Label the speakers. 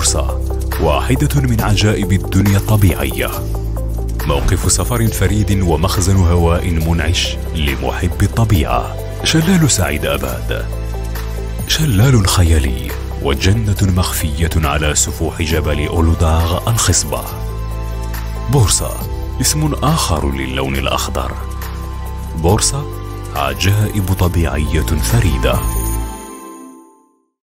Speaker 1: بورصة واحدة من عجائب الدنيا الطبيعية، موقف سفر فريد ومخزن هواء منعش لمحب الطبيعة. شلال سعيد أباد، شلال خيالي وجنة مخفية على سفوح جبل أولوداغ الخصبة. بورصة اسم آخر للون الأخضر. بورصة عجائب طبيعية فريدة.